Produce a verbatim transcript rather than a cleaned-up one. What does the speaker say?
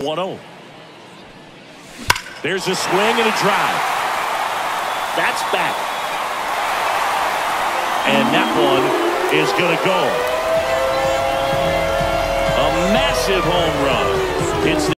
one oh. There's a swing and a drive. That's back. And that one is going to go. A massive home run. It's